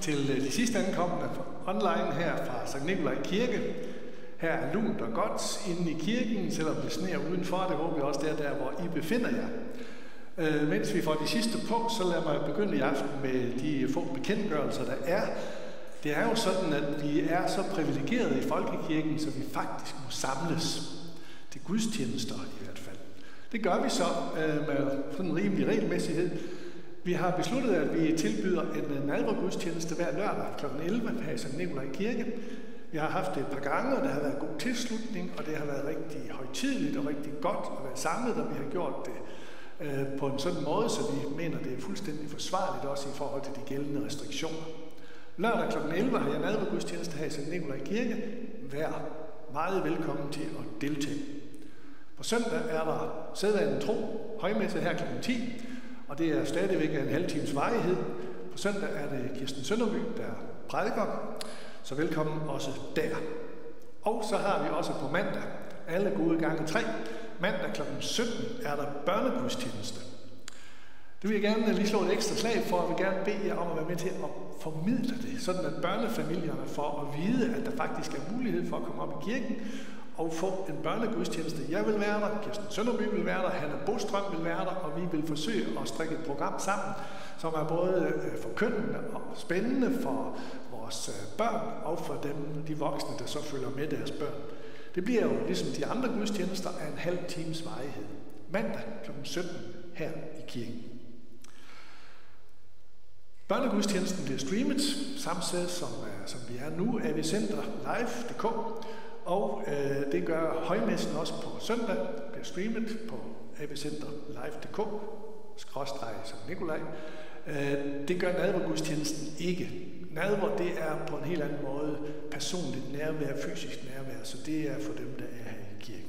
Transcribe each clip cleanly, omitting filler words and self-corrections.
til de sidste ankommende online her fra Sankt Nikolaj Kirke. Her er lunt og godt inde i kirken, selvom det sneer udenfor. Det håber jeg også, det er der, hvor I befinder jer. Mens vi får de sidste på, så lad mig begynde i aften med de få bekendtgørelser, der er. Det er jo sådan, at vi er så privilegerede i folkekirken, så vi faktisk må samles til gudstjenester i hvert fald. Det gør vi så med sådan en rimelig regelmæssighed. Vi har besluttet, at vi tilbyder en nadvergudstjeneste hver lørdag kl. 11 her i Sankt Nikolaj Kirke. Vi har haft det et par gange, og der har været god tilslutning, og det har været rigtig højtideligt og rigtig godt at være samlet, og vi har gjort det på en sådan måde, så vi mener, det er fuldstændig forsvarligt også i forhold til de gældende restriktioner. Lørdag kl. 11 har jeg nadvergudstjeneste her i Sankt Nikolaj Kirke. Vær meget velkommen til at deltage. På søndag er der sædvanen tro højmesse her kl. 10, og det er stadigvæk en halv times varighed. På søndag er det Kirsten Sønderby, der prædiker, så velkommen også der. Og så har vi også på mandag, alle gode gange 3, mandag kl. 17 er der børnegudstjeneste. Det vil jeg gerne lige slå et ekstra slag for, og vil gerne bede jer om at være med til at formidle det, sådan at børnefamilierne får at vide, at der faktisk er mulighed for at komme op i kirken og få en børnegudstjeneste. Jeg vil være der, Kirsten Sønderby vil være der, Hanne Bostrøm vil være der, og vi vil forsøge at strikke et program sammen, som er både forkyndende og spændende for vores børn og for dem, de voksne, der så følger med deres børn. Det bliver jo ligesom de andre gudstjenester af en halv times varighed. Mandag kl. 17 her i kirken. Børnegudstjenesten bliver streamet, samme sted som vi er nu, AV-Center Live.dk, og det gør højmessen også på søndag, bliver streamet på AV-Center Live.dk, /Sankt Nikolaj. Det gør nadvergudstjenesten ikke. Nadver, det er på en helt anden måde personligt nærvær, fysisk nærvær, så det er for dem, der er her i kirken.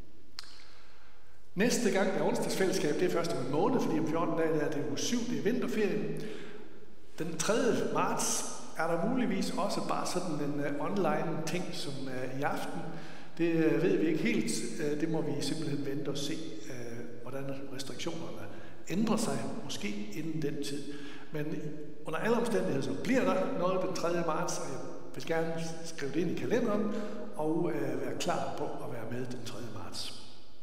Næste gang er onsdagsfællesskab, det er først om en måned, fordi om 14 dage er det uge 7, det er vinterferien. Den 3. marts er der muligvis også bare sådan en online ting som i aften. Det ved vi ikke helt. Det må vi simpelthen vente og se, hvordan restriktionerne ændrer sig, måske inden den tid. Men under alle omstændigheder, så bliver der noget den 3. marts, og jeg vil gerne skrive det ind i kalenderen og være klar på at være med den 3. marts.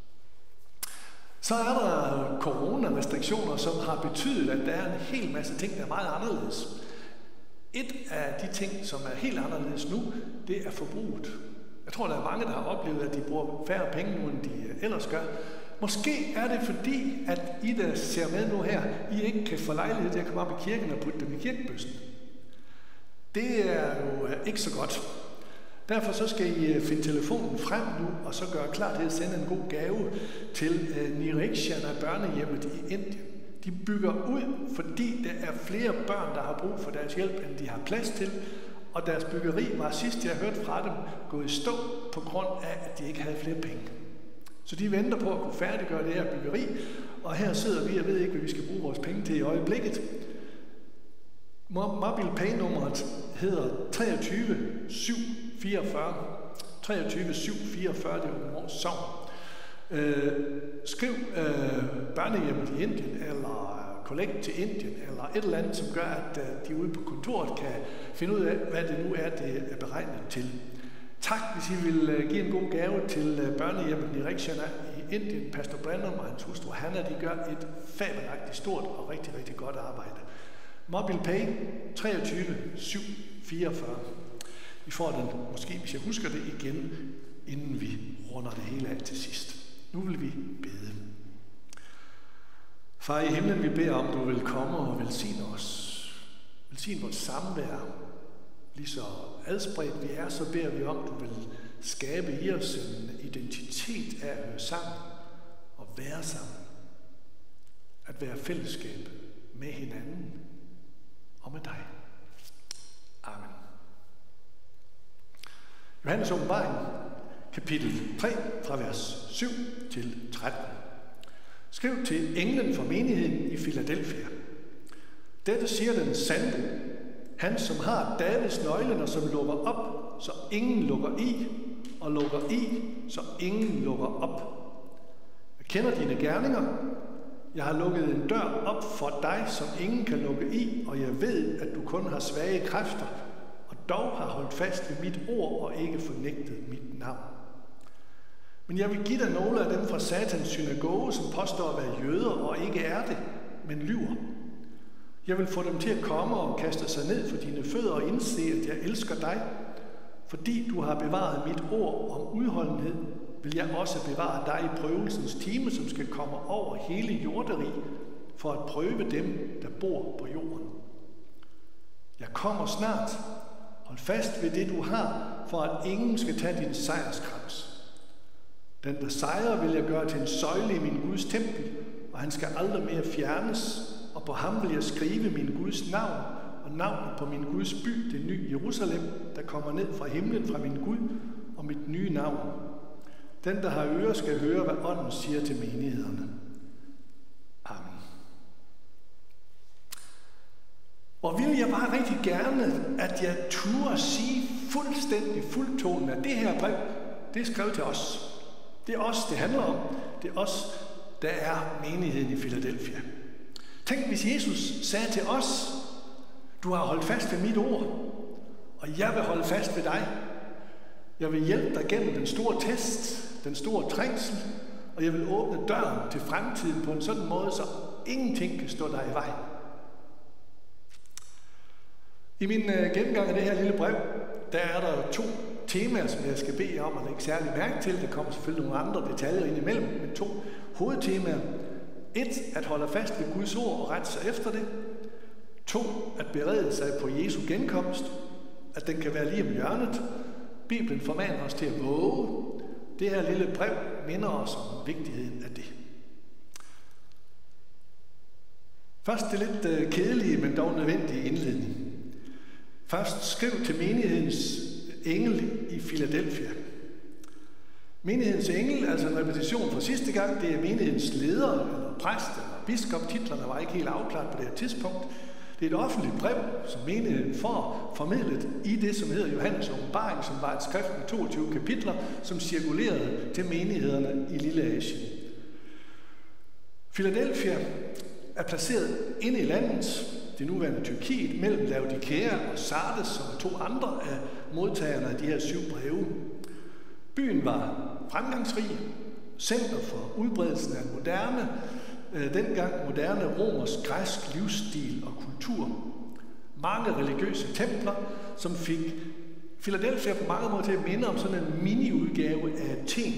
Så er der coronarestriktioner, som har betydet, at der er en hel masse ting, der er meget anderledes. Et af de ting, som er helt anderledes nu, det er forbruget. Jeg tror, der er mange, der har oplevet, at de bruger færre penge nu, end de ellers gør. Måske er det fordi, at I, der ser med nu her, I ikke kan få lejlighed til at komme op i kirken og putte dem i kirkebøssen. Det er jo ikke så godt. Derfor så skal I finde telefonen frem nu, og så gøre klar til at sende en god gave til Nirikshana børnehjemmet i Indien. De bygger ud, fordi der er flere børn, der har brug for deres hjælp, end de har plads til. Og deres byggeri var sidst, jeg hørte fra dem, gået i stå på grund af, at de ikke havde flere penge. Så de venter på at kunne færdiggøre det her byggeri, og her sidder vi og ved ikke, hvad vi skal bruge vores penge til i øjeblikket. MobilePay-nummeret hedder 23 744. 23 744, det er Aabenraa Sogn. Skriv børnehjemmet i Indien, eller Collect til Indien, eller et eller andet, som gør, at de ude på kontoret kan finde ud af, hvad det nu er, det er beregnet til. Tak, hvis I vil give en god gave til børnehjemmet Nirikshana i Indien. Pastor Brandon og hans hustru Hanna, de gør et fabelagtigt stort og rigtig, rigtig godt arbejde. MobilePay 23 744. I får den, måske hvis jeg husker det igen, inden vi runder det hele af til sidst. Nu vil vi bede. Far i himlen, vi beder om, du vil komme og velsigne os. Velsigne vores samvær. Lige så adspredt vi er, så beder vi om, du vil skabe i os en identitet af at høre sammen og være sammen. At være fællesskab med hinanden og med dig. Amen. Johannes åbenbaring, kapitel 3, fra vers 7 til 13. Skriv til englen for menigheden i Philadelphia. Dette siger den sande, han som har Davids nøglen, og som lukker op, så ingen lukker i, og lukker i, så ingen lukker op. Jeg kender dine gerninger. Jeg har lukket en dør op for dig, som ingen kan lukke i, og jeg ved, at du kun har svage kræfter, og dog har holdt fast ved mit ord og ikke fornægtet mit navn. Men jeg vil give dig nogle af dem fra Satans synagoge, som påstår at være jøder og ikke er det, men lyver. Jeg vil få dem til at komme og kaste sig ned for dine fødder og indse, at jeg elsker dig. Fordi du har bevaret mit ord om udholdenhed, vil jeg også bevare dig i prøvelsens time, som skal komme over hele jorderi, for at prøve dem, der bor på jorden. Jeg kommer snart. Hold fast ved det, du har, for at ingen skal tage din sejrskrans. Den, der sejrer, vil jeg gøre til en søjle i min Guds tempel, og han skal aldrig mere fjernes, og på ham vil jeg skrive min Guds navn, og navnet på min Guds by, det nye Jerusalem, der kommer ned fra himlen fra min Gud, og mit nye navn. Den, der har ører, skal høre, hvad ånden siger til menighederne. Amen. Og vil jeg bare rigtig gerne, at jeg turde sige fuldstændig fuldtonen, at det her brev, det er skrevet til os. Det er os, det handler om. Det er os, der er menigheden i Philadelphia. Tænk, hvis Jesus sagde til os, du har holdt fast ved mit ord, og jeg vil holde fast ved dig. Jeg vil hjælpe dig gennem den store test, den store trængsel, og jeg vil åbne døren til fremtiden på en sådan måde, så ingenting kan stå dig i vejen. I min gennemgang af det her lille brev, der er der 2 temaer, som jeg skal bede om at lægge særlig mærke til. Der kommer selvfølgelig nogle andre detaljer ind imellem, men 2 hovedtemaer. 1. At holde fast ved Guds ord og rette sig efter det. 2. At berede sig på Jesu genkomst, at den kan være lige om hjørnet. Bibelen formaner os til at våge. Det her lille brev minder os om vigtigheden af det. Først det lidt kedelige, men dog nødvendige indledning. Først skriv til menighedens engel i Philadelphia. Menighedens engel, altså en repetition fra sidste gang, det er menighedens leder, eller præst, eller biskop. Titlerne var ikke helt afklaret på det her tidspunkt. Det er et offentligt brev, som menigheden får formidlet i det, som hedder Johannes åbenbaring, som var et skrift med 22 kapitler, som cirkulerede til menighederne i Lille Asien. Philadelphia er placeret inde i landet, det nuværende Tyrkiet, mellem Laodikea og Sardes, som er 2 andre af modtagerne af de her 7 breve. Byen var fremgangsrig, center for udbredelsen af dengang moderne romersk-græsk livsstil og kultur. Mange religiøse templer, som fik Philadelphia på mange måder til at minde om sådan en mini-udgave af Athen.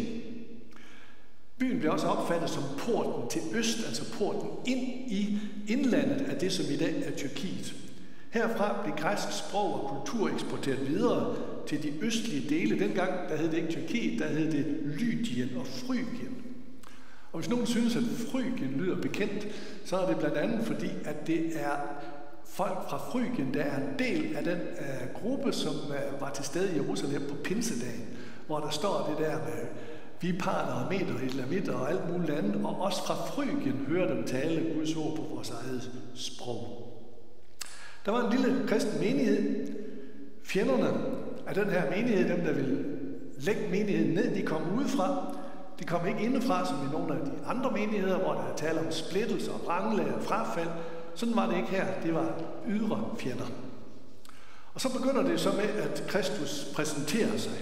Byen blev også opfattet som porten til øst, altså porten ind i indlandet af det, som i dag er Tyrkiet. Herfra blev græsk sprog og kultur eksporteret videre til de østlige dele. Dengang der hed det ikke Tyrkiet, der hed det Lydien og Frygien. Og hvis nogen synes, at Frygien lyder bekendt, så er det blandt andet fordi, at det er folk fra Frygien, der er en del af den gruppe, som var til stede i Jerusalem på pinsedagen, hvor der står det der med viparter og meter, elamitter og alt muligt andet, og også fra Frygien hører dem tale Guds ord på vores eget sprog. Der var en lille kristen menighed. Fjenderne af den her menighed, dem der ville lægge menigheden ned, de kom udefra. De kom ikke indefra, som i nogle af de andre menigheder, hvor der er tale om splittelse og vranglære og frafald. Sådan var det ikke her. Det var ydre fjender. Og så begynder det så med, at Kristus præsenterer sig.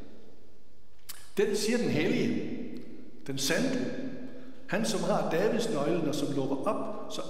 Den siger den hellige, den sande, han som har Davids nøglen og som lukker op, så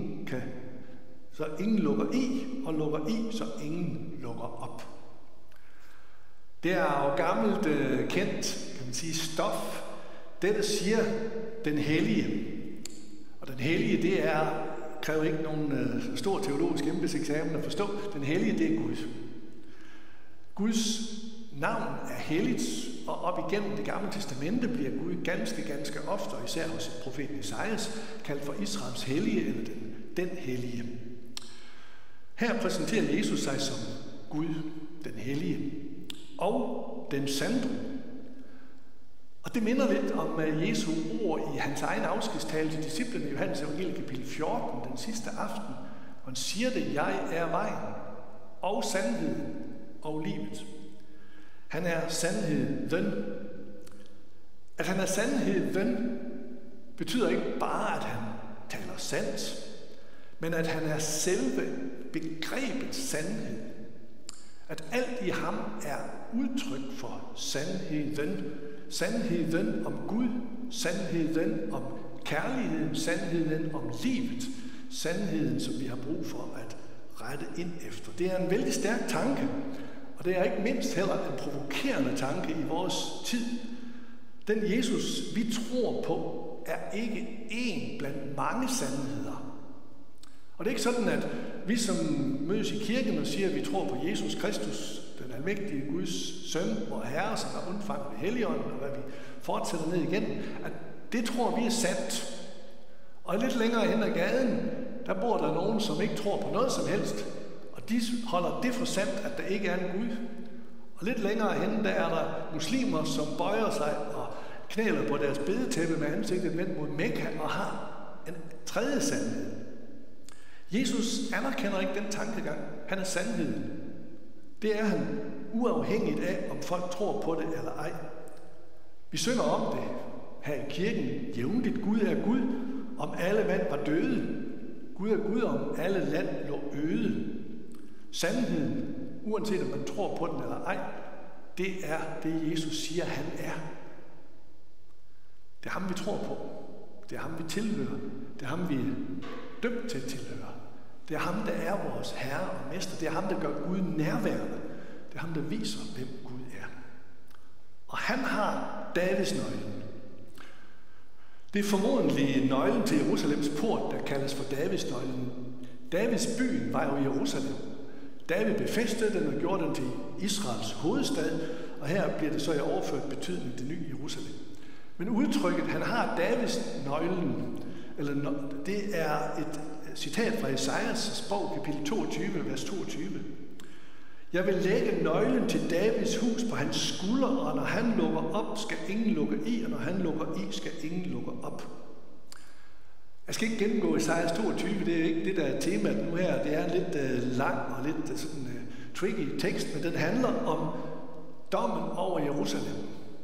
ingen lukker i, og lukker i, så ingen lukker op. Det er jo gammelt kendt, kan man sige, stof. Dette siger den hellige. Og den hellige, det kræver ikke nogen stor teologisk embedseksamen at forstå. Den hellige, det er Gud. Guds navn er helligt, og op igennem det gamle testamente bliver Gud ganske ofte, og især hos profeten Esajas, kaldt for Israels hellige, eller den hellige. Her præsenterer Jesus sig som Gud, den hellige, og den sande. Og det minder lidt om Jesu ord i hans egen afskedstale til disciplene i Johannes evangelium kapitel 14, den sidste aften. Han siger det, jeg er vejen og sandheden og livet. Han er sandheden. At han er sandheden betyder ikke bare, at han sandt, men at han er selve begrebet sandhed. At alt i ham er udtryk for sandheden. Sandheden om Gud, sandheden om kærligheden, sandheden om livet, sandheden, som vi har brug for at rette ind efter. Det er en vældig stærk tanke, og det er ikke mindst heller en provokerende tanke i vores tid. Den Jesus, vi tror på, er ikke én blandt mange sandheder. Og det er ikke sådan, at vi som mødes i kirken og siger, at vi tror på Jesus Kristus, den almægtige Guds søn, vor Herre, som er undfanget ved Helligånden, og hvad vi fortsætter ned igen, at det tror vi er sandt. Og lidt længere hen ad gaden, der bor der nogen, som ikke tror på noget som helst, og de holder det for sandt, at der ikke er en Gud. Og lidt længere hen, der er der muslimer, som bøjer sig og knæler på deres bedetæppe med ansigtet vendt mod Mekka og har en tredje sandhed. Jesus anerkender ikke den tankegang. Han er sandheden. Det er han uafhængigt af, om folk tror på det eller ej. Vi synger om det her i kirken jævnligt. Gud er Gud, om alle mand var døde. Gud er Gud, om alle land lå øde. Sandheden, uanset om man tror på den eller ej, det er det, Jesus siger, han er. Det er ham, vi tror på. Det er ham, vi tilhører. Det er ham, vi er dømt til at tilhøre. Det er ham, der er vores herre og mester. Det er ham, der gør Gud nærværende. Det er ham, der viser, hvem Gud er. Og han har Davids nøglen. Det er formodentlig nøglen til Jerusalems port, der kaldes for Davids nøglen. Davids byen var jo Jerusalem. David befæstede den og gjorde den til Israels hovedstad, og her bliver det så i overført betydning det nye Jerusalem. Men udtrykket, han har Davids nøglen, det er et citat fra Esajas bog, kapitel 22, vers 22. Jeg vil lægge nøglen til Davids hus på hans skulder, og når han lukker op, skal ingen lukke i, og når han lukker i, skal ingen lukke op. Jeg skal ikke gennemgå Esajas 22, det er ikke det, der er temaet nu her. Det er en lidt lang og lidt sådan tricky tekst, men den handler om dommen over Jerusalem.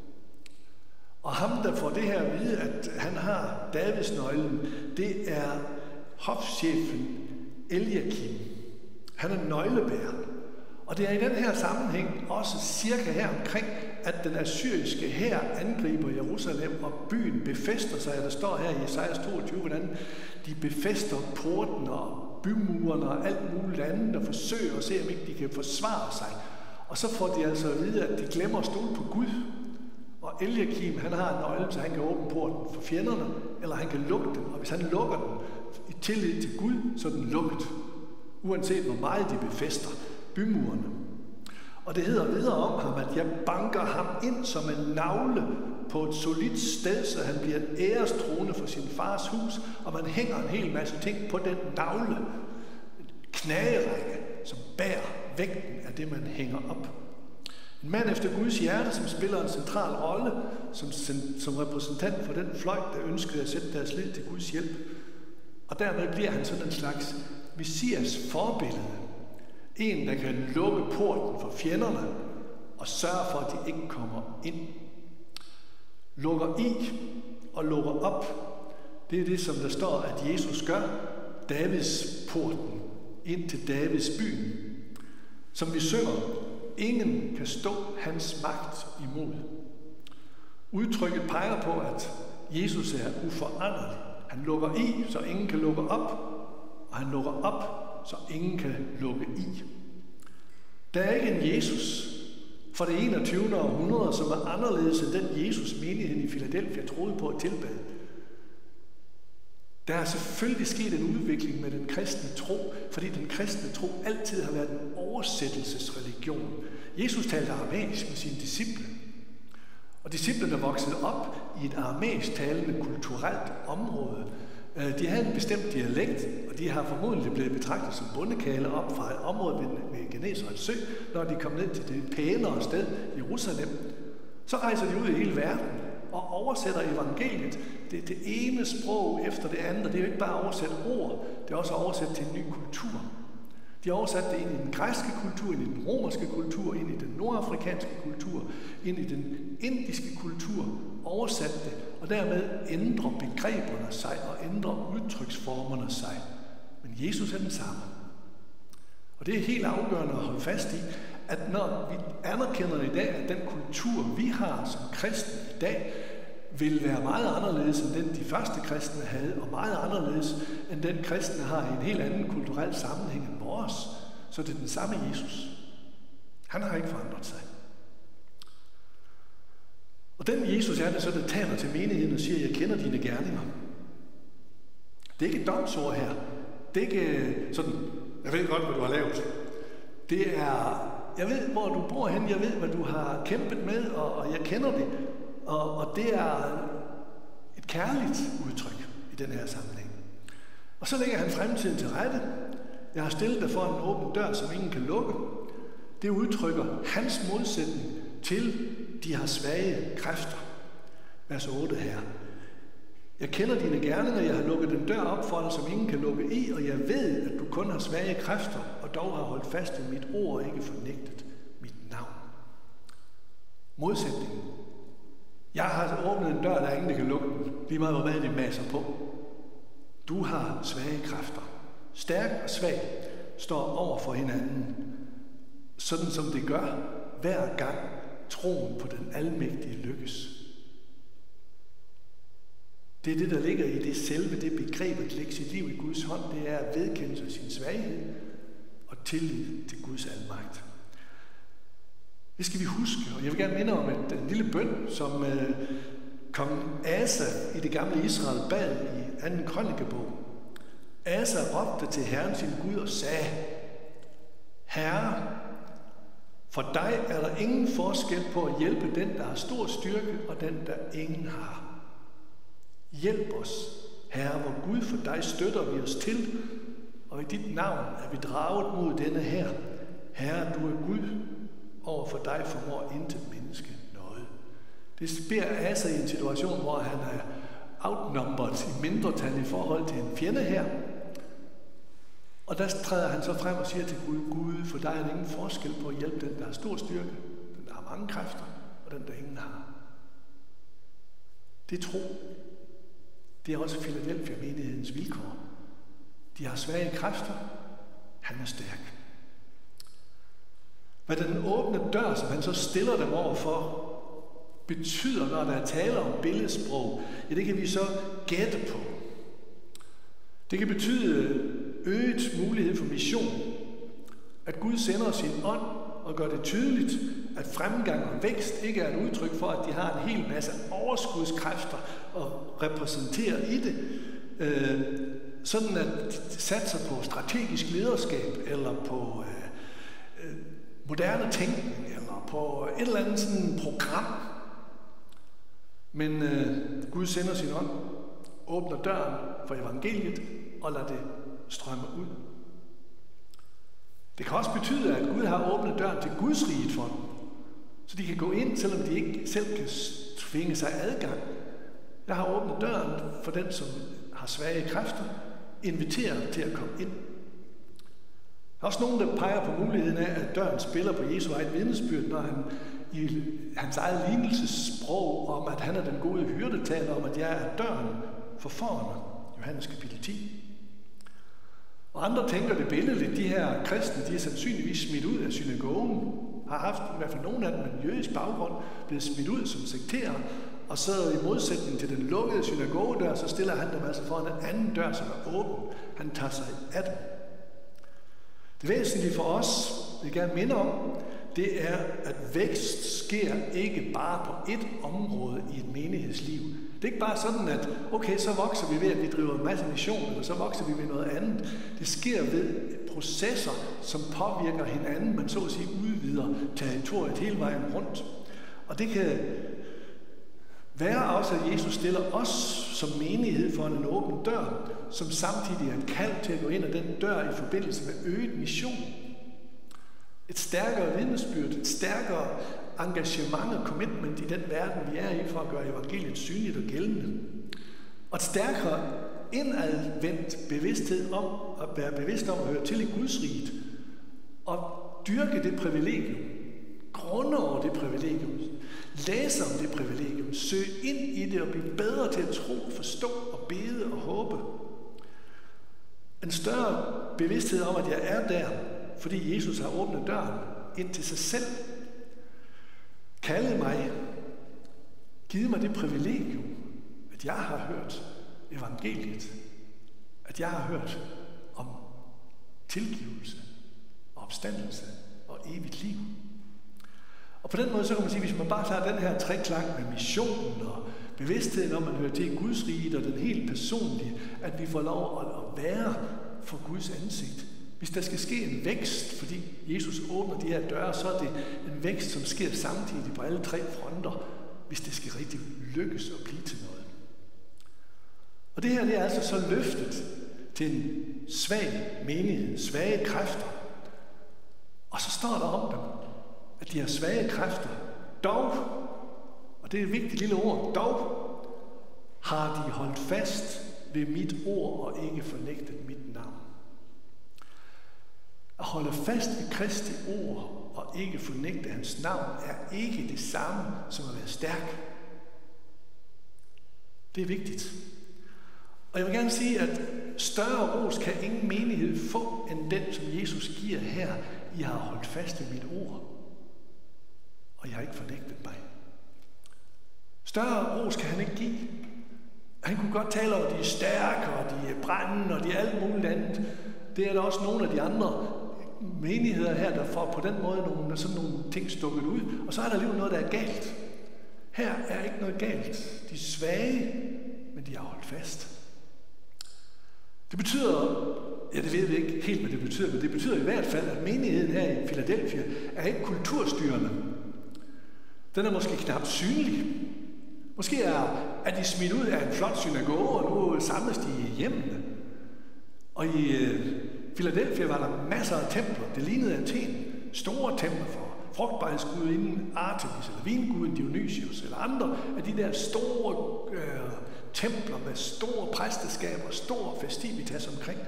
Og ham, der får det her at vide, at han har Davids nøglen, det er hofchefen Eliakim. Han er nøglebærer. Og det er i den her sammenhæng også cirka her omkring, at den assyriske hær angriber Jerusalem, og byen befæster sig. Der står her i Esajas 22, hvordan de befæster porten og bymurerne og alt muligt andet, og forsøger at se, om ikke de kan forsvare sig. Og så får de altså at vide, at de glemmer at stole på Gud. Og Eliakim, han har en nøgle, så han kan åbne porten for fjenderne, eller han kan lukke den. Og hvis han lukker den i tillid til Gud, så er den lukket. Uanset hvor meget de befæster bymurene. Og det hedder videre om ham, at jeg banker ham ind som en nagle på et solidt sted, så han bliver en ærestrone for sin fars hus, og man hænger en hel masse ting på den nagle. En knagerække, som bærer vægten af det, man hænger op. En mand efter Guds hjerte, som spiller en central rolle, som repræsentant for den fløj, der ønskede at sætte deres lid til Guds hjælp. Og dermed bliver han sådan en slags messias forbillede. En, der kan lukke porten for fjenderne og sørge for, at de ikke kommer ind. Lukker i og lukker op. Det er det, som der står, at Jesus gør. Davids porten ind til Davids byen. Som vi synger, ingen kan stå hans magt imod. Udtrykket peger på, at Jesus er uforanderlig. Han lukker i, så ingen kan lukke op, og han lukker op, så ingen kan lukke i. Der er ikke en Jesus for det 21. århundrede, som er anderledes end den Jesus, menigheden i Philadelphia troede på at tilbede. Der er selvfølgelig sket en udvikling med den kristne tro, fordi den kristne tro altid har været en oversættelsesreligion. Jesus talte aramæisk med sine disciple. Og disciplene voksede op i et aramæisk talende kulturelt område. De havde en bestemt dialekt, og de har formodentlig blevet betragtet som bondekale op fra et område ved Genesarets sø, når de kom ned til det pænere sted, Jerusalem. Så rejser de ud i hele verden og oversætter evangeliet. Det er det ene sprog efter det andet, og det er jo ikke bare at oversætte ord, det er også at oversætte til en ny kultur. De oversatte det ind i den græske kultur, ind i den romerske kultur, ind i den nordafrikanske kultur, ind i den indiske kultur, oversatte det, og dermed ændrer begreberne sig og ændrer udtryksformerne sig. Men Jesus er den samme. Og det er helt afgørende at holde fast i, at når vi anerkender i dag, at den kultur, vi har som kristne i dag, vil være meget anderledes end den, de første kristne havde, og meget anderledes end den kristne har i en helt anden kulturel sammenhæng end vores, så det er den samme Jesus. Han har ikke forandret sig. Og den Jesus er det så, der taler til menigheden og siger, jeg kender dine gerninger. Det er ikke et domsord her. Det er ikke sådan, jeg ved godt, hvad du har lavet. Det er, jeg ved, hvor du bor hen, jeg ved, hvad du har kæmpet med, og jeg kender det. Og det er et kærligt udtryk i den her sammenhæng. Og så lægger han fremtiden til rette. Jeg har stillet dig for en åben dør, som ingen kan lukke. Det udtrykker hans modsætning til de har svage kræfter. Vers 8 her. Jeg kender dine gerninger, jeg har lukket den dør op for dig, som ingen kan lukke i, og jeg ved, at du kun har svage kræfter, og dog har holdt fast ved mit ord og ikke fornægtet mit navn. Modsætningen. Jeg har åbnet en dør, der er ingen, der kan lukke den, lige meget hvor meget de maser på. Du har svage kræfter. Stærk og svag står over for hinanden, sådan som det gør hver gang troen på den almægtige lykkes. Det er det, der ligger i det selve, det begreb at lægge sit liv i Guds hånd, det er at vedkende sig sin svaghed og tillid til Guds almagt. Det skal vi huske, og jeg vil gerne minde om en lille bøn, som kong Asa i det gamle Israel bad i 2. krønikebog. Asa råbte til Herren sin Gud og sagde, Herre, for dig er der ingen forskel på at hjælpe den, der har stor styrke, og den, der ingen har. Hjælp os, Herre, hvor Gud for dig støtter vi os til, og i dit navn er vi draget mod denne her. Herre, du er Gud, over for dig formår intet menneske noget. Det beder Asa i en situation, hvor han er outnumbered i mindretal i forhold til en fjende her. Og der træder han så frem og siger til Gud, Gud, for dig er der ingen forskel på at hjælpe den, der har stor styrke, den, der har mange kræfter, og den, der ingen har. Det er tro. Det er også Philadelphia-menighedens vilkår. De har svage kræfter. Han er stærk. Hvad den åbne dør, som han så stiller dem over for, betyder, når der er tale om billedsprog, ja, det kan vi så gætte på. Det kan betyde øget mulighed for mission. At Gud sender sin ånd og gør det tydeligt, at fremgang og vækst ikke er et udtryk for, at de har en hel masse overskudskræfter og repræsenterer i det. Sådan at de satser på strategisk lederskab, eller på moderne tænkning, eller på et eller andet sådan program. Men Gud sender sin ånd, åbner døren for evangeliet, og lader det strømme ud. Det kan også betyde, at Gud har åbnet døren til Guds riget for dem, så de kan gå ind, selvom de ikke selv kan tvinge sig adgang. Jeg har åbnet døren for den, som har svage kræfter, inviterer til at komme ind. Der er også nogen, der peger på muligheden af, at døren spiller på Jesu eget vidnesbyrd, når han i hans eget lignelsessprog om, at han er den gode hyrde, taler om, at jeg er døren for fårene. Johannes kapitel 10. Og andre tænker det billedligt. De her kristne, de er sandsynligvis smidt ud af synagogen, har haft i hvert fald nogen af dem med en jødisk baggrund, blevet smidt ud som sekterer, og så i modsætning til den lukkede synagogedør, så stiller han dem altså foran en anden dør, som er åben. Han tager sig af dem. Det væsentlige for os, vil jeg gerne minde om, det er, at vækst sker ikke bare på ét område i et menighedsliv. Det er ikke bare sådan, at okay, så vokser vi ved, at vi driver en masse mission, eller så vokser vi ved noget andet. Det sker ved processer, som påvirker hinanden, men så at sige udvider territoriet hele vejen rundt. Og det kan være også, at Jesus stiller os som menighed for en åben dør, som samtidig er et kald til at gå ind ad den dør i forbindelse med øget mission. Et stærkere vidnesbyrd, et stærkere engagement og commitment i den verden, vi er i, for at gøre evangeliet synligt og gældende. Og et stærkere indadvendt bevidsthed om at være bevidst om at høre til i Guds riget, og dyrke det privilegium, grunde over det privilegium, læse om det privilegium, søge ind i det og blive bedre til at tro, forstå og bede og håbe. En større bevidsthed om, at jeg er der, fordi Jesus har åbnet døren ind til sig selv. Kaldet mig, givet mig det privilegium, at jeg har hørt evangeliet, at jeg har hørt om tilgivelse og opstandelse og evigt liv. Og på den måde så kan man sige, hvis man bare tager den her treklang med missionen og bevidstheden om, at man hører til Guds rige og den helt personlige, at vi får lov at være for Guds ansigt. Hvis der skal ske en vækst, fordi Jesus åbner de her døre, så er det en vækst, som sker samtidig på alle tre fronter, hvis det skal rigtig lykkes at blive til noget. Og det her det er altså så løftet til en svag menighed, svage kræfter. Og så står der om dem, at de her svage kræfter, dog, og det er et vigtigt lille ord, dog har de holdt fast ved mit ord og ikke fornægtet mit navn. At holde fast ved Kristi ord og ikke fornægte hans navn er ikke det samme som at være stærk. Det er vigtigt. Og jeg vil gerne sige, at større ros kan ingen menighed få end den, som Jesus giver her. I har holdt fast ved mit ord, og jeg har ikke fornægtet mig. Større ros kan han ikke give. Han kunne godt tale om, at de er stærke, og de er brændende, og de er alt muligt andet. Det er der også nogle af de andre menigheder her, der får på den måde sådan nogle ting stukket ud. Og så er der alligevel noget, der er galt. Her er ikke noget galt. De er svage, men de har holdt fast. Det betyder, ja det ved vi ikke helt, hvad det betyder, men det betyder i hvert fald, at menigheden her i Philadelphia er ikke kulturstyrende. Den er måske knap synlig. Måske er de smidt ud af en flot synagoge, og nu samles de i hjemmene. Og i Philadelphia var der masser af templer. Det lignede Athen. Store templer for frugtbarhedsgudinden Artemis, eller vinguden Dionysius, eller andre af de der store templer med store præsteskaber, stor festivitas omkring.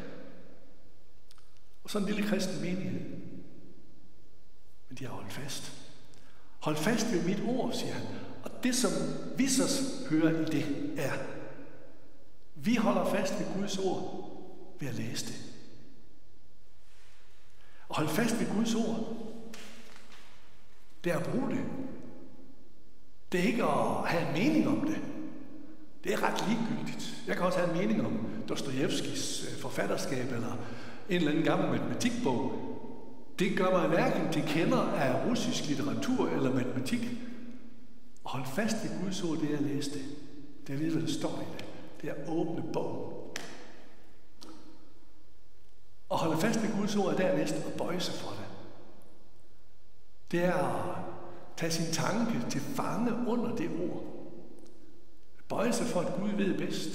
Og så en lille kristen menighed. Men de har holdt fast. Hold fast ved mit ord, siger han. Og det, som vi så hører i det, er, vi holder fast ved Guds ord ved at læse det. Og holde fast ved Guds ord, det er at bruge det. Det er ikke at have en mening om det. Det er ret ligegyldigt. Jeg kan også have en mening om Dostojevskis forfatterskab eller en eller anden gammel matematikbog. Det gør mig hverken til kender af russisk litteratur eller matematik. Og holde fast ved Guds ord, det er at læse det. Det er at vide, hvad der står i det. Det er at åbne bogen. Og holde fast ved Guds ord er dernæst at bøje sig for det. Det er at tage sin tanke til fange under det ord. Bøje sig for, at Gud ved bedst.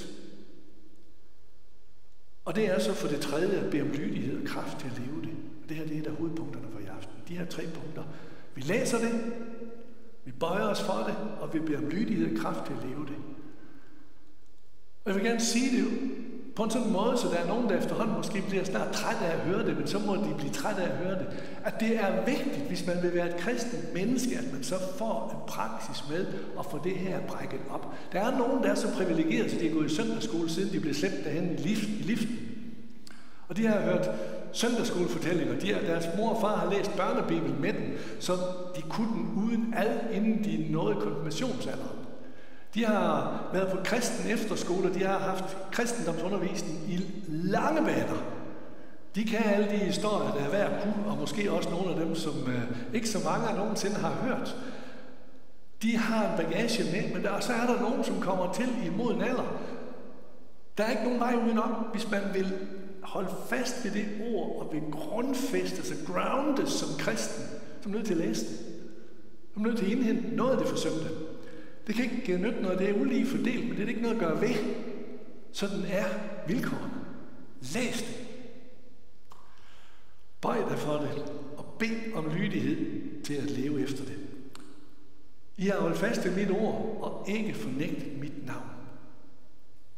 Og det er så for det tredje at bede om lydighed og kraft til at leve det. Det her det er et af hovedpunkterne for i aften. De her 3 punkter. Vi læser det, vi bøjer os for det, og vi beder om lydighed og kraft til at leve det. Og jeg vil gerne sige det på en sådan måde, så der er nogen, der efterhånden måske bliver snart træt af at høre det, men så må de blive træt af at høre det. At det er vigtigt, hvis man vil være et kristent menneske, at man så får en praksis med at få det her brækket op. Der er nogen, der er så privilegerede, så de er gået i søndagsskole, siden de blev slæbt derhen i liften. Og de har hørt søndagsskolefortællinger. Deres mor og far har læst børnebibelen med dem, så de kunne den uden inden de nåede konfirmationsalderen. De har været på kristen efterskole, de har haft kristendomsundervisning i lange baner. De kan alle de historier, der er værd at kunne, og måske også nogle af dem, som ikke så mange af nogensinde har hørt. De har en bagage med, men så er der nogen, som kommer til i moden alder. Der er ikke nogen vej udenom, hvis man vil holde fast ved det ord, og vil grundfæste sig, groundes som kristen, som nødt til at læse det. Som nødt til at indhente noget af det forsømte. Det kan ikke nytte noget, det er ulige fordelt, men det er ikke noget at gøre ved. Sådan er vilkårene. Læs det. Bøj dig for det, og bed om lydighed til at leve efter det. I har holdt fast ved mit ord, og ikke fornægtet mit navn.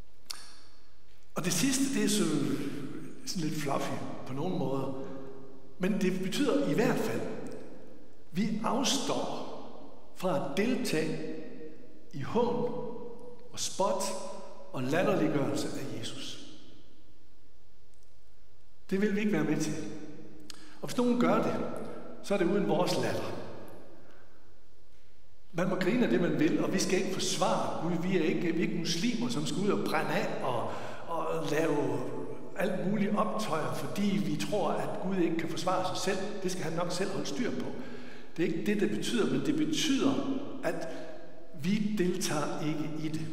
Og det sidste, det er sådan lidt fluffy på nogle måder. Men det betyder i hvert fald, vi afstår fra at deltage i hån og spot og latterliggørelse af Jesus. Det vil vi ikke være med til. Og hvis nogen gør det, så er det uden vores latter. Man må grine af det, man vil, og vi skal ikke forsvare Gud. Vi er ikke muslimer, som skal ud og brænde af og lave alt muligt optøjer, fordi vi tror, at Gud ikke kan forsvare sig selv. Det skal han nok selv holde styr på. Det er ikke det betyder, men det betyder, at vi deltager ikke i det.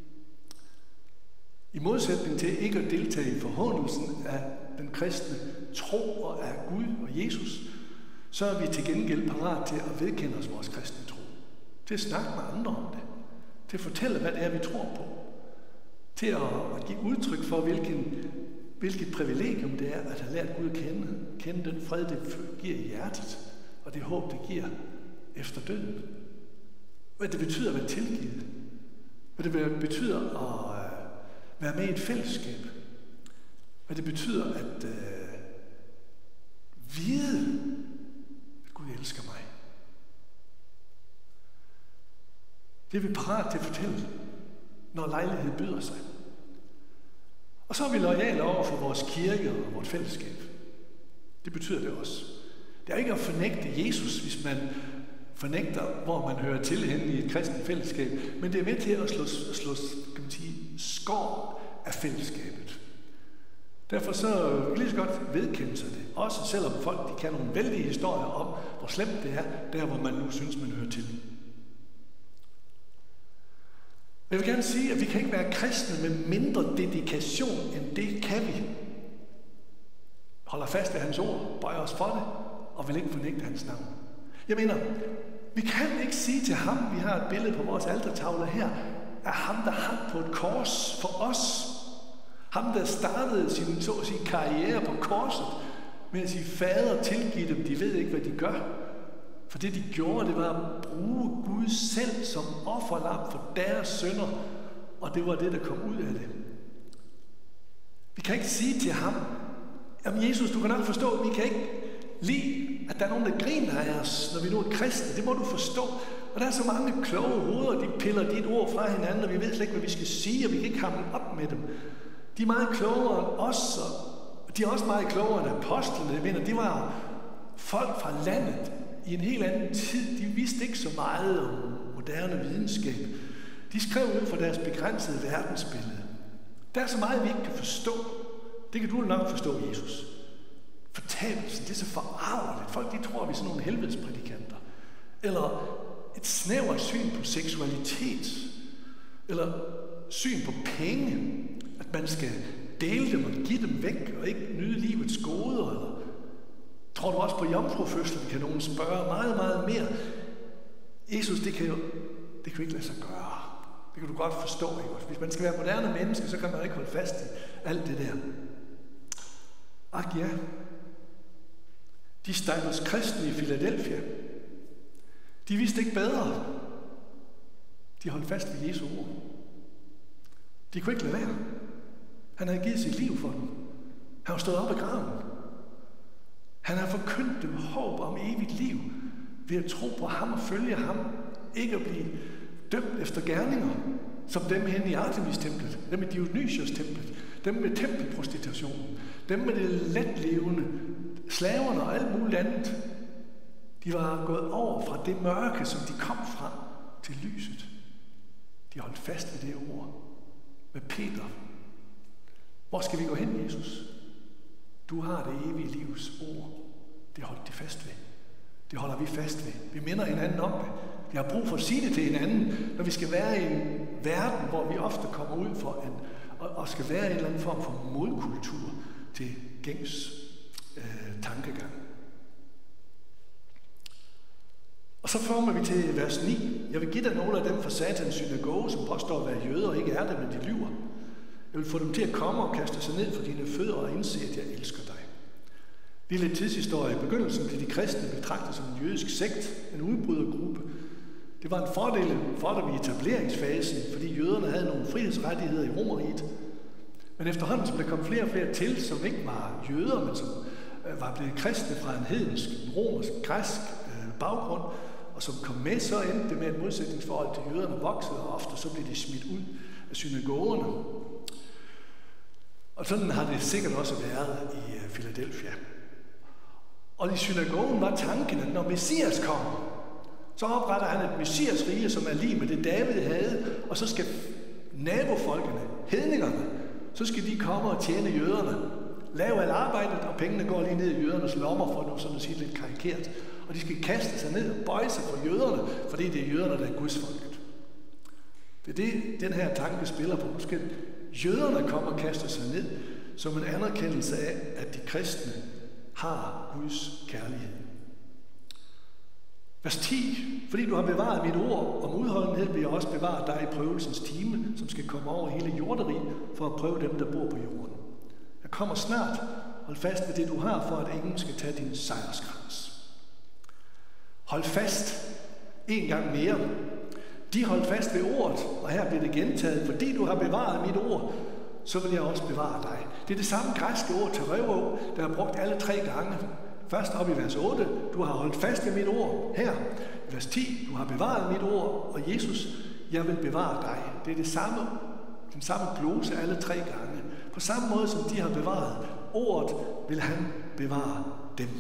I modsætning til ikke at deltage i forhåndelsen af den kristne tro og af Gud og Jesus, så er vi til gengæld parat til at vedkende os vores kristne tro. Til at snakke med andre om det. Til at fortælle, hvad det er, vi tror på. Til at give udtryk for, hvilket privilegium det er, at have lært Gud at kende den fred, det giver i hjertet, og det håb, det giver efter døden. Hvad det betyder at være tilgivet. Hvad det betyder at være med i et fællesskab. Hvad det betyder at vide, at Gud elsker mig. Det er vi parat til at fortælle, når lejlighed byder sig. Og så er vi loyale over for vores kirke og vores fællesskab. Det betyder det også. Det er ikke at fornægte Jesus, hvis man fornægter, hvor man hører til henne i et kristent fællesskab, men det er med til at slå kan man sige, skår af fællesskabet. Derfor så vil jeg lige så godt vedkende sig det. Også selvom folk de kan nogle vældige historier om, hvor slemt det er, der hvor man nu synes, man hører til. Jeg vil gerne sige, at vi kan ikke være kristne med mindre dedikation end det kan vi. Holder fast ved hans ord, bøjer os for det, og vil ikke fornægte hans navn. Jeg mener, vi kan ikke sige til ham, vi har et billede på vores altertavle her, er ham, der hang på et kors for os. Ham, der startede sin karriere på korset, med at sige, fader, tilgiv dem, de ved ikke, hvad de gør. For det, de gjorde, det var at bruge Gud selv som offerlam for deres synder, og det var det, der kom ud af det. Vi kan ikke sige til ham, jamen Jesus, du kan nok forstå, vi kan ikke lide, at der er nogen, der griner af os, når vi nu er kristne. Det må du forstå. Og der er så mange kloge hoveder, de piller dit ord fra hinanden, og vi ved slet ikke, hvad vi skal sige, og vi kan ikke hamle op med dem. De er meget klogere end os, og de er også meget klogere end apostlene. Jeg mener, de var folk fra landet i en helt anden tid. De vidste ikke så meget om moderne videnskab. De skrev ud fra deres begrænsede verdensbillede. Der er så meget, vi ikke kan forstå. Det kan du nok forstå, Jesus. Fortabelsen, det er så forarveligt. Folk, de tror, at vi er sådan nogle helvedesprædikanter. Eller et snævert syn på seksualitet. Eller syn på penge. At man skal dele dem og give dem væk, og ikke nyde livets goder. Eller tror du også på jomfrufødslen, kan nogen spørge meget, meget mere. Jesus, det kan jo ikke lade sig gøre. Det kan du godt forstå, ikke? Hvis man skal være moderne menneske, så kan man ikke holde fast i alt det der. Ak ja, de stakkels kristne i Philadelphia, de vidste ikke bedre. De holdt fast ved Jesu ord. De kunne ikke lade være. Han havde givet sit liv for dem. Han var stået op af graven. Han har forkyndt dem håb om evigt liv ved at tro på ham og følge ham. Ikke at blive dømt efter gerninger, som dem hen i Artemis-templet, dem i Dionysios-templet, dem med tempelprostitutionen, dem med det letlevende, slaverne og alt muligt andet. De var gået over fra det mørke, som de kom fra, til lyset. De holdt fast ved det ord. Med Peter. Hvor skal vi gå hen, Jesus? Du har det evige livs ord. Det holdt de fast ved. Det holder vi fast ved. Vi minder hinanden om det. Vi har brug for at sige det til hinanden, når vi skal være i en verden, hvor vi ofte kommer ud for og skal være i en eller anden form for modkultur til gængs tankegang. Og så former vi til vers 9. Jeg vil give dig nogle af dem fra Satans synagoge, som påstår at være jøder og ikke er det, men de lyver. Jeg vil få dem til at komme og kaste sig ned for dine fødder og indse, at jeg elsker dig. Lille tidshistorie. I begyndelsen blev de kristne betragtet som en jødisk sekt, en udbrydergruppe. Det var en fordel for dem i etableringsfasen, fordi jøderne havde nogle frihedsrettigheder i Romerriget. Men efterhånden, som der kom flere og flere til, som ikke var jøder, men som var blevet kristne fra en hedensk, romersk, græsk baggrund, og som kom med, så endte det med et modsætningsforhold til jøderne voksede, og ofte så blev de smidt ud af synagogerne. Og sådan har det sikkert også været i Philadelphia. Og i synagogen var tanken, at når Messias kommer, så opretter han et Messias-rige, som er lige med det David havde, og så skal nabofolkene, hedningerne, så skal de komme og tjene jøderne. Lave alt arbejdet, og pengene går lige ned i jødernes lommer, for nu sådan at sige lidt karikeret. Og de skal kaste sig ned og bøje sig for jøderne, fordi det er jøderne, der er gudsfolket. Det er det, den her tanke spiller på. Nu skal jøderne komme og kaste sig ned, som en anerkendelse af, at de kristne har Guds kærlighed. Vers 10. Fordi du har bevaret mit ord om udholdenhed, vil jeg også bevare dig i prøvelsens time, som skal komme over hele jorderiget for at prøve dem, der bor på jorden. Jeg kommer snart. Hold fast ved det, du har, for at ingen skal tage din sejrskrans. Hold fast en gang mere. De holdt fast ved ordet, og her bliver det gentaget. Fordi du har bevaret mit ord, så vil jeg også bevare dig. Det er det samme græske ord til røvå, der er brugt alle 3 gange. Først op i vers 8, du har holdt fast ved mit ord. Her, i vers 10, du har bevaret mit ord, og Jesus, jeg vil bevare dig. Det er den samme glose alle 3 gange. På samme måde som de har bevaret ordet, vil han bevare dem.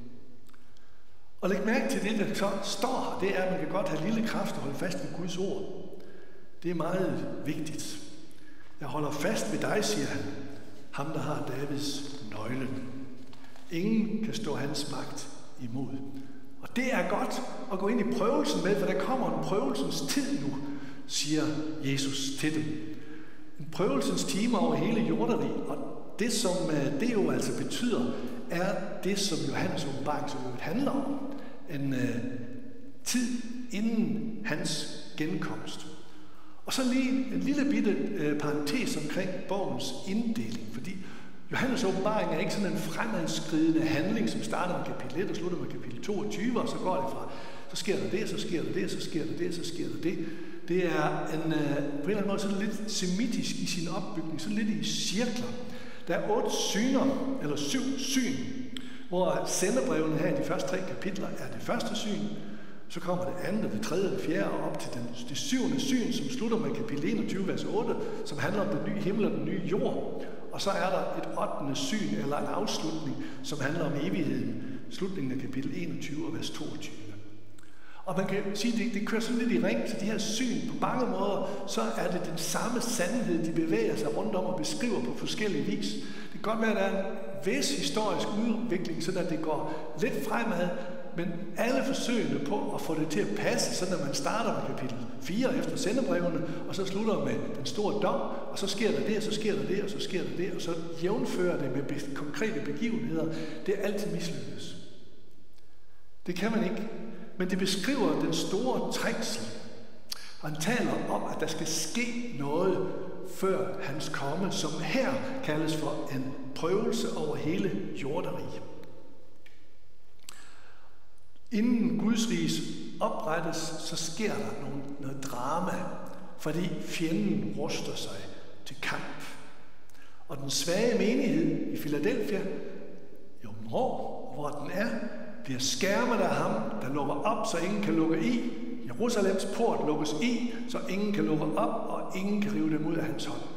Og læg mærke til det, der så står her, det er, at man kan godt have lille kraft og holde fast ved Guds ord. Det er meget vigtigt. Jeg holder fast ved dig, siger han, ham der har Davids nøgle. Ingen kan stå hans magt imod. Og det er godt at gå ind i prøvelsen med, for der kommer en prøvelsens tid nu, siger Jesus til dem. En prøvelsens time over hele jorderiget, og det som det jo altså betyder, er det, som Johannes åbenbaring så handler om. En tid inden hans genkomst. Og så lige en lille bitte parentes omkring bogens inddeling, fordi Johannes åbenbaring er ikke sådan en fremadskridende handling, som starter med kapitel 1 og slutter med kapitel 22, og så går det fra, så sker der det, så sker der det, så sker der det, så sker der det. Det er på en eller anden måde sådan lidt semitisk i sin opbygning, sådan lidt i cirkler. Der er 8 syner, eller 7 syn, hvor sendebrevene her i de første 3 kapitler er det første syn, så kommer det andet, det tredje og det fjerde, og op til det 7. syn, som slutter med kapitel 21, vers 8, som handler om den nye himmel og den nye jord. Og så er der et 8. syn, eller en afslutning, som handler om evigheden. Slutningen af kapitel 21 og vers 22. Og man kan sige, at det kører sådan lidt i ring til de her syn. På mange måder, så er det den samme sandhed, de bevæger sig rundt om og beskriver på forskellige vis. Det kan godt være, at der er en vis historisk udvikling, så det går lidt fremad, men alle forsøgene på at få det til at passe, så når man starter med kapitel 4 efter sendebrevene, og så slutter med den store dom, og så sker der det, og så sker der det, og så sker der det, og så jævnfører det med konkrete begivenheder, det er altid mislykkes. Det kan man ikke. Men det beskriver den store trængsel. Og han taler om, at der skal ske noget før hans komme, som her kaldes for en prøvelse over hele jorderiget. Inden Guds riges oprettes, så sker der noget drama, fordi fjenden ruster sig til kamp. Og den svage menighed i Philadelphia, i området, hvor den er, bliver skærmet af ham, der lukker op, så ingen kan lukke i. Jerusalems port lukkes i, så ingen kan lukke op, og ingen kan rive dem ud af hans hånd.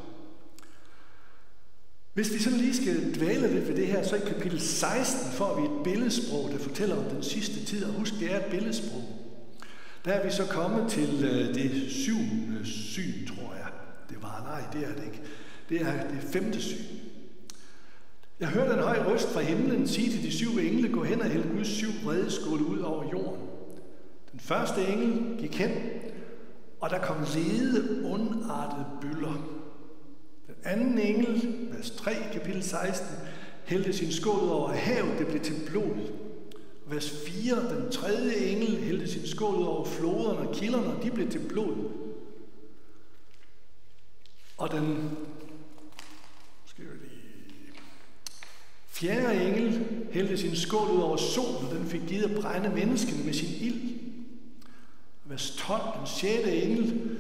Hvis vi sådan lige skal dvæle lidt ved det her, så i kapitel 16 får vi et billedsprog, der fortæller om den sidste tid. Og husk, det er et billedsprog. Der er vi så kommet til det 7. syn, tror jeg. Det er det ikke. Det er det 5. syn. Jeg hørte en høj røst fra himlen sige til de 7 engle, gå hen og hælde Guds 7 vredeskåle ud over jorden. Den første engel gik hen, og der kom lede, ondartede bølger. Den anden engel, vers 3, kapitel 16, hældte sin skål ud over havet, det blev til blod. Vers 4, den tredje engel hældte sin skål ud over floderne og kilderne, og de blev til blod. Og den fjerde engel hældte sin skål ud over solen, og den fik givet at brænde menneskene med sin ild. Vers 12, den 6. engel,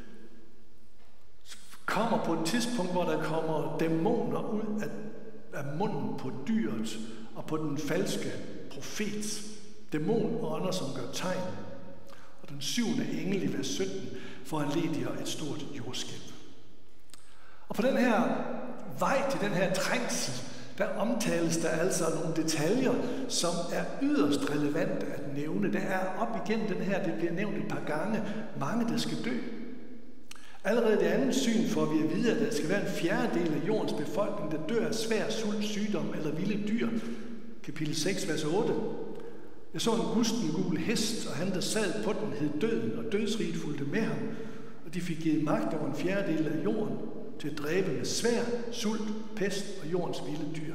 kommer på et tidspunkt, hvor der kommer dæmoner ud af munden på dyret, og på den falske profet, dæmonånder, som gør tegn, og den 7. engel i vers 17 foranlediger et stort jordskælv. Og på den her vej til den her trængsel, der omtales der altså nogle detaljer, som er yderst relevante at nævne. Der er op igennem den her, det bliver nævnt et par gange, mange der skal dø. Allerede det andet syn får vi at vide, at der skal være en fjerdedel af jordens befolkning, der dør af svær sult, sygdom eller vilde dyr. Kapitel 6, vers 8. Jeg så en gustengul hest, og han der sad på den hed Døden, og dødsriget fulgte med ham. Og de fik givet magt over en fjerdedel af jorden til at dræbe med svær, sult, pest og jordens vilde dyr.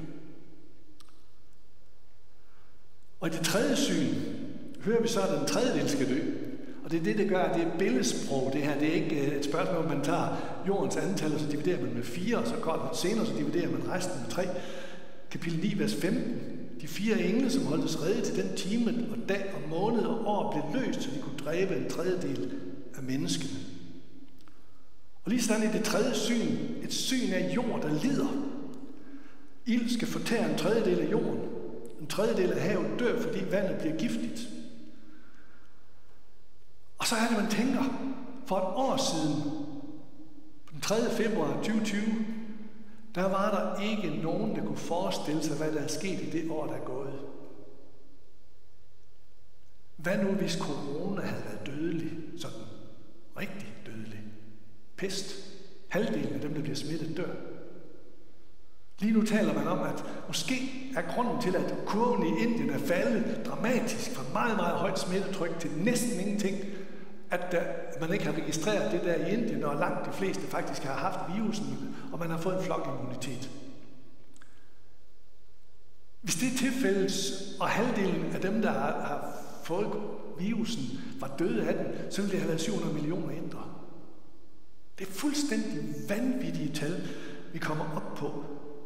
Og i det tredje syn hører vi så, at den tredjedel skal dø. Og det er det, der gør, at det er billedsprog, det her. Det er ikke et spørgsmål, om man tager jordens antal, og så dividerer man med 4, og så går det senere, så dividerer man resten med 3. Kapitel 9, vers 15. De 4 engle, som holdtes rede til den time og dag og måned og år, blev løst, så de kunne dræbe en tredjedel af menneskene. Og lige sådan i det tredje syn, et syn af jord, der lider. Ild skal fortære en tredjedel af jorden. En tredjedel af havet dør, fordi vandet bliver giftigt. Og så er det, man tænker, for et år siden, den 3. februar 2020, der var der ikke nogen, der kunne forestille sig, hvad der er sket i det år, der er gået. Hvad nu, hvis corona havde været dødelig, sådan rigtig dødelig? Pest. Halvdelen af dem, der bliver smittet, dør. Lige nu taler man om, at måske er grunden til, at kurven i Indien er faldet dramatisk fra meget, meget højt smittetryk til næsten ingenting, at man ikke har registreret det der i Indien, og langt de fleste faktisk har haft virusen, og man har fået en flokimmunitet. Hvis det er tilfældet, og halvdelen af dem, der har fået virusen, var døde af den, så ville det have været 700 millioner indre. Det er fuldstændig vanvittige tal, vi kommer op på.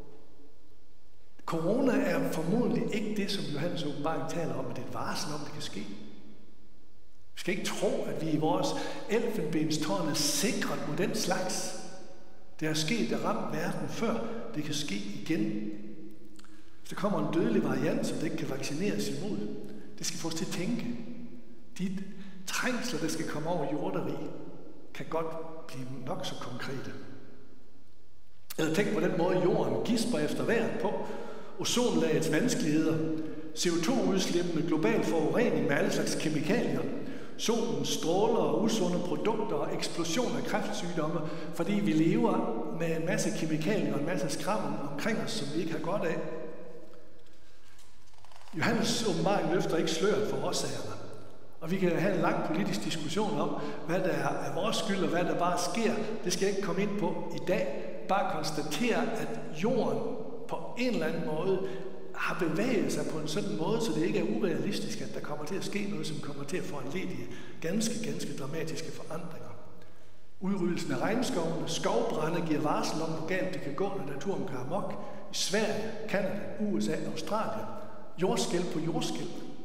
Corona er formodentlig ikke det, som Johannes åbenbaring taler om, at det er et varsel om, det kan ske. Vi skal ikke tro, at vi i vores elfenbenstårn er sikret mod den slags. Det er sket, der ramt verden før. Det kan ske igen. Hvis der kommer en dødelig variant, som det ikke kan vaccineres imod, det skal få os til at tænke. De trængsler, der skal komme over jorderi, kan godt blive nok så konkrete. Eller tænk på den måde, jorden gisper efter vejret på, ozonlagets vanskeligheder, CO2-udslippende global forurening med alle slags kemikalier, solens stråler og usunde produkter og eksplosion af kræftsygdomme, fordi vi lever med en masse kemikalier og en masse skrammel omkring os, som vi ikke har godt af. Johannes åbenbaring løfter ikke sløret for årsagerne. Og vi kan have en lang politisk diskussion om, hvad der er vores skyld og hvad der bare sker. Det skal jeg ikke komme ind på i dag. Bare konstatere, at jorden på en eller anden måde har bevæget sig på en sådan måde, så det ikke er urealistisk, at der kommer til at ske noget, som kommer til at foranledige ganske dramatiske forandringer. Udryddelsen af regnskovene, skovbrænde giver varsel om, hvor galt det kan gå, når naturen går amok. I Sverige, Canada, USA, Australien. Jordskælv på jordskælv.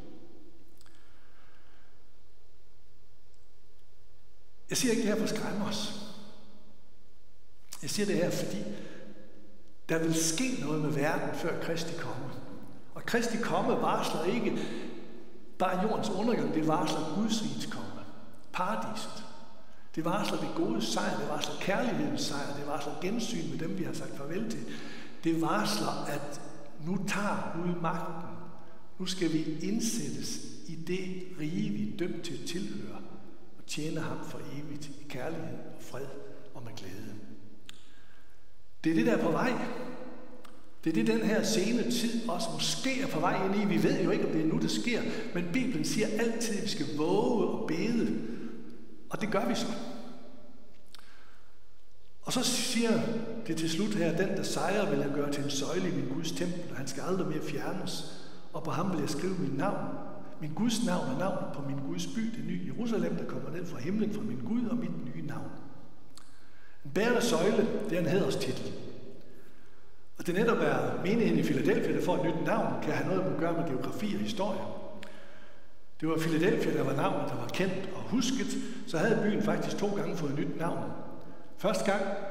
Jeg siger ikke det her for at skræmme os. Jeg siger det her, fordi der vil ske noget med verden før Kristi komme. Og Kristi komme varsler ikke bare jordens undergang, det varsler Guds riges komme. Paradiset. Det varsler det gode sejr, det varsler kærlighedens sejr, det varsler gensyn med dem, vi har sagt farvel til. Det varsler, at nu tager Gud magten. Nu skal vi indsættes i det rige, vi er dømt til at tilhøre, og tjene ham for evigt i kærlighed og fred og med glæde. Det er det, der er på vej. Det er det, den her sene tid også måske er på vej ind i. Vi ved jo ikke, om det er nu, det sker, men Bibelen siger altid, at vi skal våge og bede, og det gør vi så. Og så siger det til slut her, den der sejrer vil jeg gøre til en søjle i min Guds tempel, og han skal aldrig mere fjernes, og på ham vil jeg skrive mit navn. Min Guds navn er navnet på min Guds by, det nye Jerusalem, der kommer ned fra himlen fra min Gud og mit nye navn. En bærende søjle, det er en hæderstitel. Og det netop er menigheden i Philadelphia, der får et nyt navn, kan have noget at gøre med geografi og historie. Det var Philadelphia, der var navnet, der var kendt og husket, så havde byen faktisk 2 gange fået et nyt navn. Første gang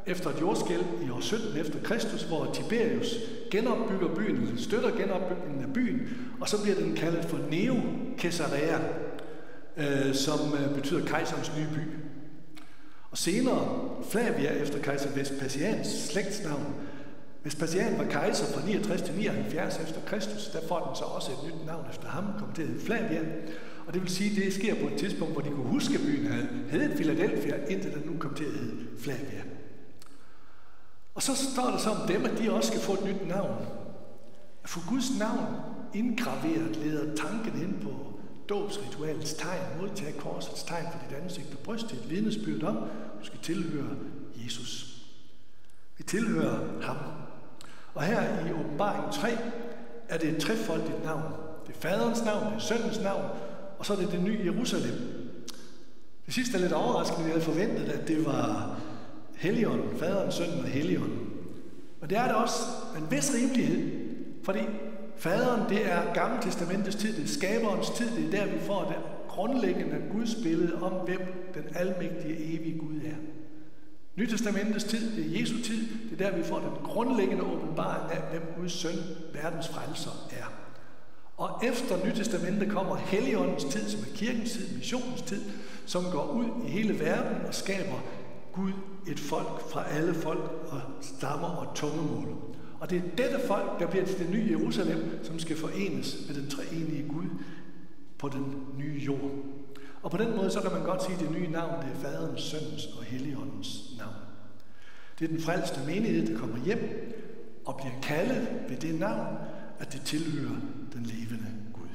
efter et jordskælv i år 17 efter Kristus, hvor Tiberius genopbygger byen, eller støtter genopbygningen af byen, og så bliver den kaldet for Neo Caesarea, som betyder kejserens nye by. Og senere Flavia efter kejser Vespasians slægtsnavn. Vespasian var kejser fra 69 til 79 efter Kristus, der får den så også et nyt navn efter ham, kom til at hedde Flavia. Og det vil sige, at det sker på et tidspunkt, hvor de kunne huske, at byen hed Philadelphia, indtil den nu kom til at hedde Flavia. Og så står der så om dem, at de også skal få et nyt navn. At få Guds navn indgraveret leder tanken ind på dåbsritualets tegn, modtage korsets tegn for dit ansigt og bryst til et vidnesbyrd om, du skal tilhøre Jesus. Vi tilhører ham. Og her i Åbenbaringen 3 er det et trefoldigt navn. Det er faderens navn, det er søndens navn, og så er det det nye Jerusalem. Det sidste er lidt overraskende, jeg havde forventet, at det var Helligånden, faderen, sønnen og Helligånden. Og det er det også en vis rimelighed, fordi faderen, det er Gamle Testamentets tid, det er skaberens tid, det er der, vi får det grundlæggende Guds billede om, hvem den almægtige, evige Gud er. Nye Testamentets tid, det er Jesu tid, det er der, vi får den grundlæggende åbenbaring af, hvem Guds søn, verdens frelser, er. Og efter Nye Testamentet kommer Helligåndens tid, som er kirkens tid, missionens tid, som går ud i hele verden og skaber Gud et folk fra alle folk og stammer og tungemål. Og det er dette folk, der bliver til det nye Jerusalem, som skal forenes med den treenige Gud på den nye jord. Og på den måde, så kan man godt sige, at det nye navn, det er faderens, søndens og Helligåndens navn. Det er den frelste menighed, der kommer hjem og bliver kaldet ved det navn, at det tilhører den levende Gud.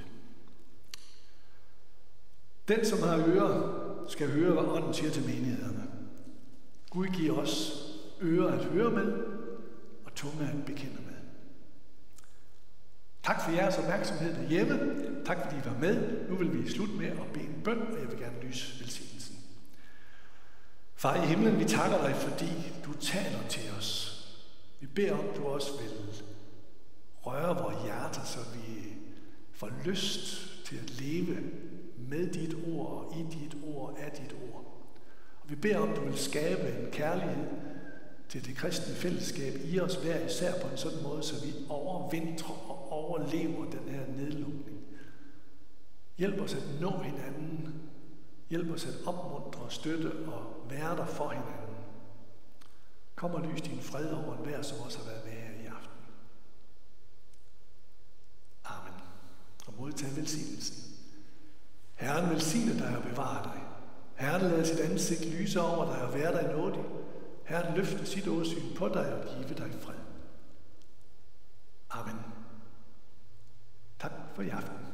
Den, som har ører, skal høre, hvad ånden siger til menighederne. Gud giver os ører at høre med, og tunge at bekende med. Tak for jeres opmærksomhed derhjemme. Tak fordi I var med. Nu vil vi slutte med at bede en bøn, og jeg vil gerne lyse velsignelsen. Far i himlen, vi takker dig, fordi du taler til os. Vi beder om, du også vil røre vores hjerter, så vi får lyst til at leve med dit ord og i dit ord af dit ord. Og vi beder om, du vil skabe en kærlighed til det kristne fællesskab i os hver især på en sådan måde, så vi overvintrer og overlever den her nedlukning. Hjælp os at nå hinanden. Hjælp os at opmuntre, støtte og være der for hinanden. Kom og lys din fred over enhver, som også har været med her i aften. Amen. Og modtag velsignelsen. Herren velsigne dig og bevare dig. Herren lader sit ansigt lyse over dig og være dig nådig. Herren løfte sit åsyn på dig og give dig fred. Amen. Tak for i aften.